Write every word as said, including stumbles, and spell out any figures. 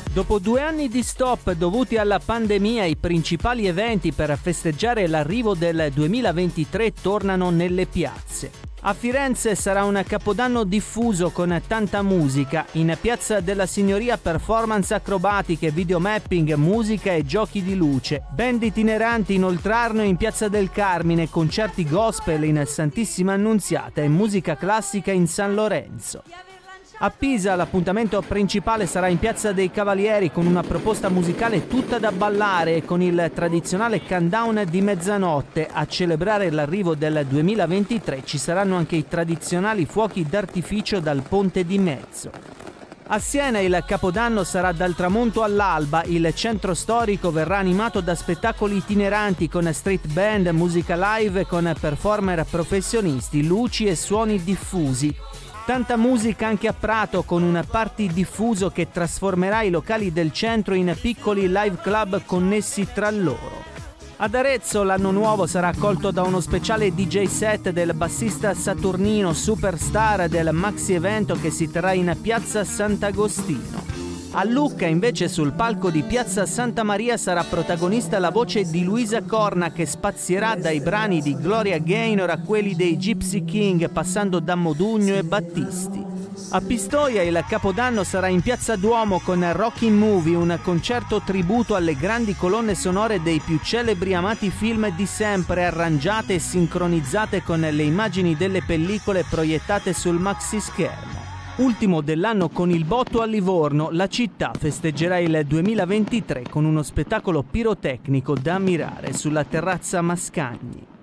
Dopo due anni di stop dovuti alla pandemia, i principali eventi per festeggiare l'arrivo del duemilaventitré tornano nelle piazze. A Firenze sarà un capodanno diffuso con tanta musica. In Piazza della Signoria performance acrobatiche, videomapping, musica e giochi di luce. Band itineranti in Oltrarno e in Piazza del Carmine, concerti gospel in Santissima Annunziata e musica classica in San Lorenzo. A Pisa l'appuntamento principale sarà in Piazza dei Cavalieri con una proposta musicale tutta da ballare e con il tradizionale countdown di mezzanotte. A celebrare l'arrivo del duemilaventitré ci saranno anche i tradizionali fuochi d'artificio dal Ponte di Mezzo. A Siena il Capodanno sarà dal tramonto all'alba. Il centro storico verrà animato da spettacoli itineranti con street band, musica live con performer professionisti, luci e suoni diffusi. Tanta musica anche a Prato con un party diffuso che trasformerà i locali del centro in piccoli live club connessi tra loro. Ad Arezzo l'anno nuovo sarà accolto da uno speciale D J set del bassista Saturnino, superstar del maxi evento che si terrà in Piazza Sant'Agostino. A Lucca invece sul palco di Piazza Santa Maria sarà protagonista la voce di Luisa Corna che spazierà dai brani di Gloria Gaynor a quelli dei Gypsy King passando da Modugno e Battisti. A Pistoia il Capodanno sarà in Piazza Duomo con Rockin' Movie, un concerto tributo alle grandi colonne sonore dei più celebri amati film di sempre, arrangiate e sincronizzate con le immagini delle pellicole proiettate sul maxischermo. Ultimo dell'anno con il botto a Livorno, la città festeggerà il duemilaventitré con uno spettacolo pirotecnico da ammirare sulla terrazza Mascagni.